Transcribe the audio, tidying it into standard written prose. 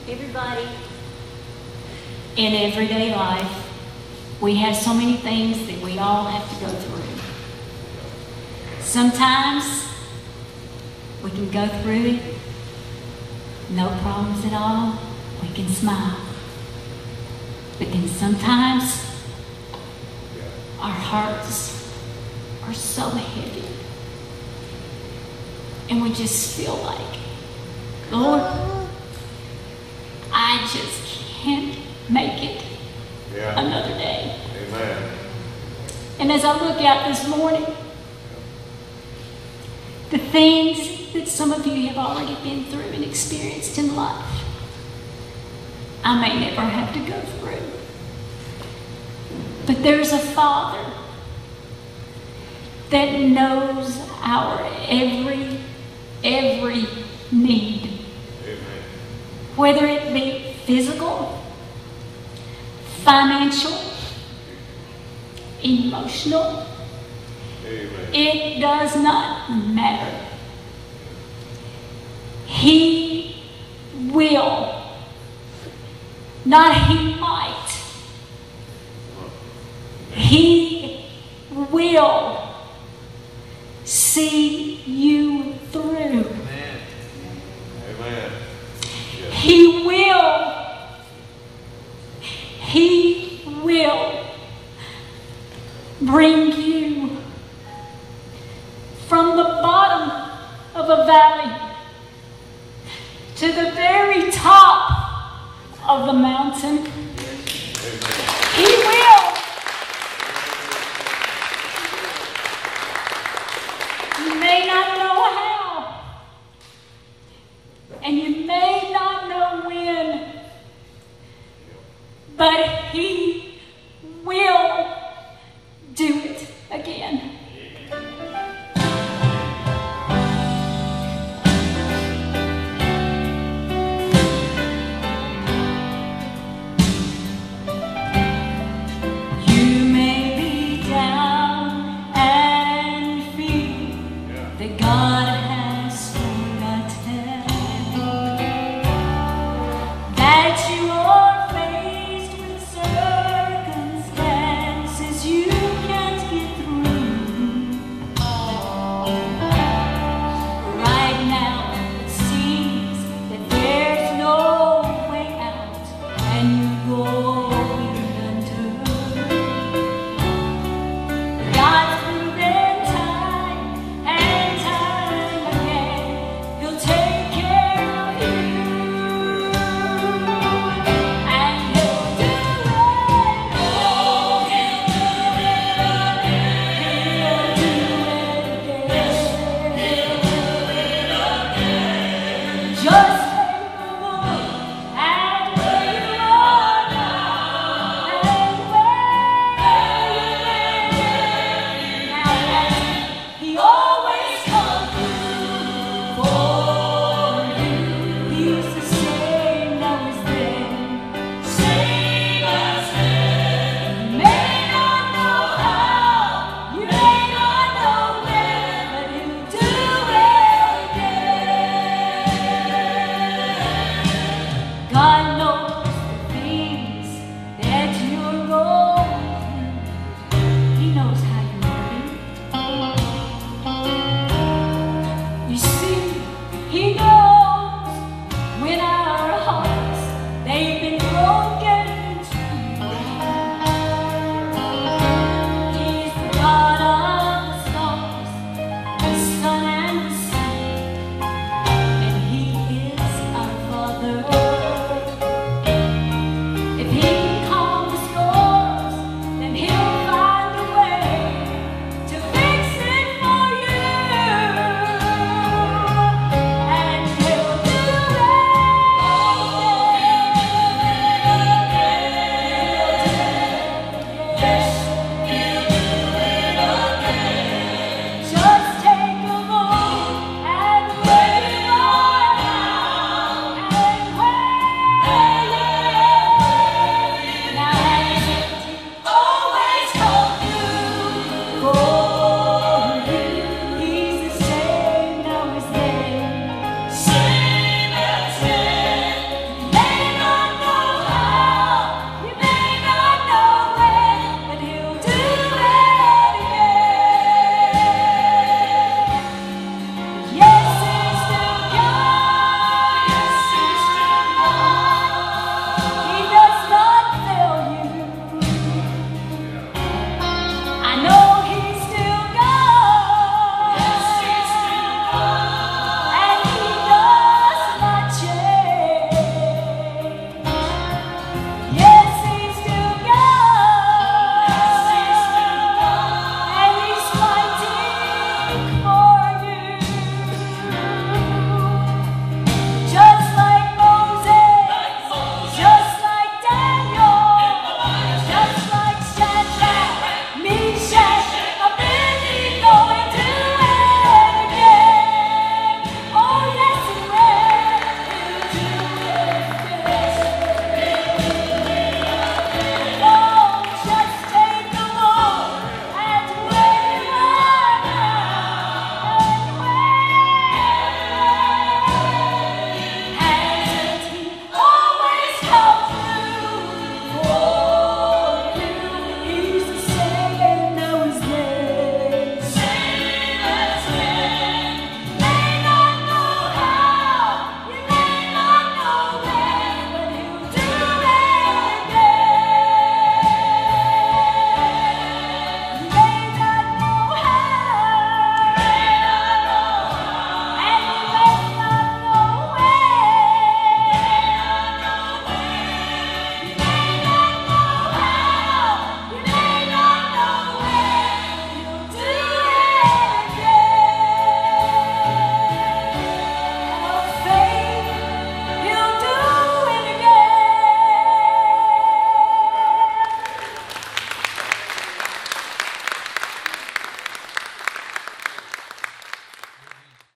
Everybody, in everyday life, we have so many things that we all have to go through. Sometimes we can go through it, no problems at all, we can smile. But then sometimes our hearts are so heavy and we just feel like, Lord, I just can't make it another day. Amen. And as I look out this morning, the things that some of you have already been through and experienced in life, I may never have to go through. But there's a Father that knows our every need. Amen. Whether it be physical, financial, emotional, Amen. it does not matter. He will, not he might, he will see you through. Amen. Amen. Yes. He will bring you from the bottom of a valley to the very top of the mountain. Amen. He will.